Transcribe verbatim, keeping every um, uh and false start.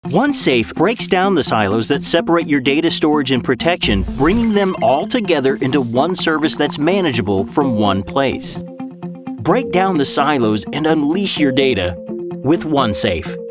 OneXafe breaks down the silos that separate your data storage and protection, bringing them all together into one service that's manageable from one place. Break down the silos and unleash your data with OneXafe.